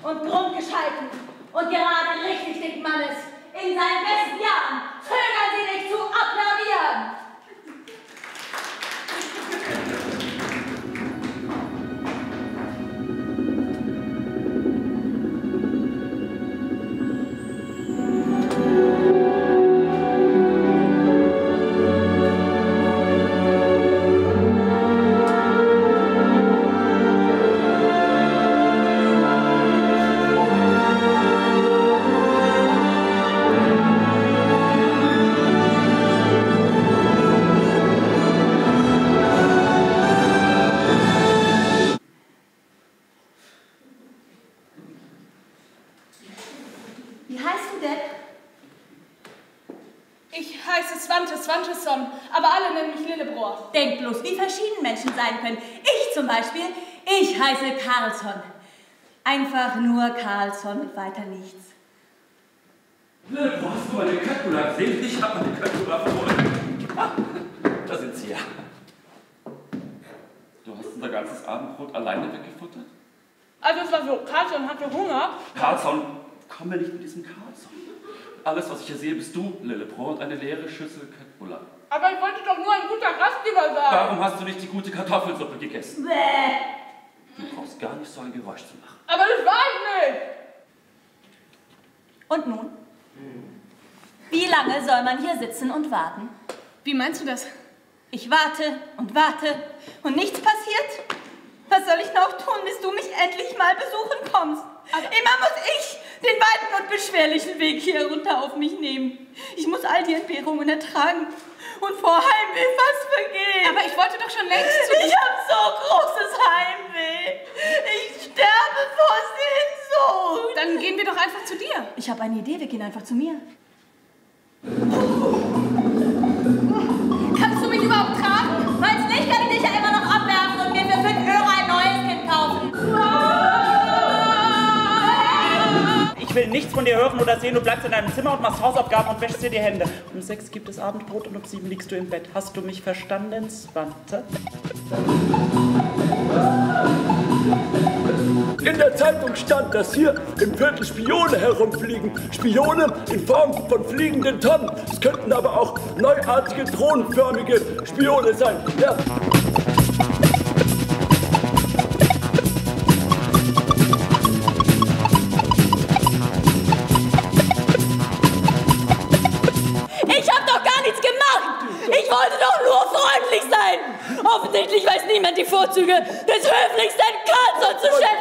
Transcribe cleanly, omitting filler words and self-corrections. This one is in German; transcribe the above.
und grundgeschalten und gerade richtig dick Mannes. In seinen besten Jahren zögern Sie nicht zu applaudieren. Aber alle nennen mich Lillebror. Denkt bloß, wie verschieden Menschen sein können. Ich zum Beispiel, ich heiße Carlsson. Einfach nur Carlsson und weiter nichts. Lillebror, hast du meine Köttbullar gesehen? Ich habe meine Köttbullar verloren. Ah, da sind sie ja. Du hast unser ganzes Abendbrot alleine weggefuttert? Also es war so, Carlsson hatte Hunger. Carlsson, komm mir nicht mit diesem Carlsson. Alles, was ich hier sehe, bist du, Lillebror, und eine leere Schüssel Köttbullar. Aber ich wollte doch nur ein guter Gastgeber sein. Warum hast du nicht die gute Kartoffelsuppe gegessen? Bäh. Du brauchst gar nicht so ein Geräusch zu machen. Aber das war ich nicht. Und nun? Wie lange soll man hier sitzen und warten? Wie meinst du das? Ich warte und nichts passiert. Was soll ich noch tun, bis du mich endlich mal besuchen kommst? Aber immer muss ich den weiten und beschwerlichen Weg hier runter auf mich nehmen. Ich muss all die Entbehrungen ertragen und vor Heimweh fast vergehen. Aber ich wollte doch schon längst zu dir. Ich habe so großes Heimweh. Ich sterbe vor Sehnsucht. Dann gehen wir doch einfach zu dir. Ich habe eine Idee, wir gehen einfach zu mir. Kannst du mich überhaupt tragen? Falls nicht, kann ich dich ja immer noch abwerfen und mir für 5 Euro ein neues Kind kaufen. Ich will nichts von dir hören oder sehen. Du bleibst in deinem Zimmer und machst Hausaufgaben und wäschst dir die Hände. Um 6 gibt es Abendbrot und um 7 liegst du im Bett. Hast du mich verstanden, Svante? In der Zeitung stand, dass hier im Viertel Spione herumfliegen. Spione in Form von fliegenden Tonnen. Es könnten aber auch neuartige, drohnenförmige Spione sein. Ja. Ich wollte doch nur freundlich sein. Offensichtlich weiß niemand die Vorzüge des höflichsten Carlsson zu schätzen.